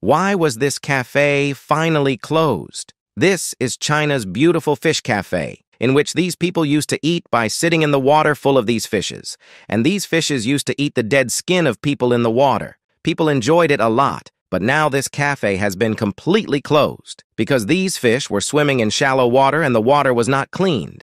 Why was this cafe finally closed? This is China's beautiful fish cafe, in which these people used to eat by sitting in the water full of these fishes. And these fishes used to eat the dead skin of people in the water. People enjoyed it a lot, but now this cafe has been completely closed because these fish were swimming in shallow water and the water was not cleaned.